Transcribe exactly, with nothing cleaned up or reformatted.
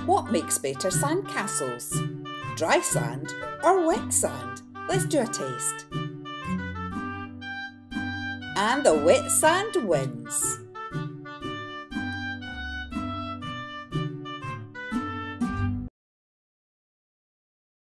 What makes better sandcastles? Dry sand or wet sand? Let's do a taste. And the wet sand wins.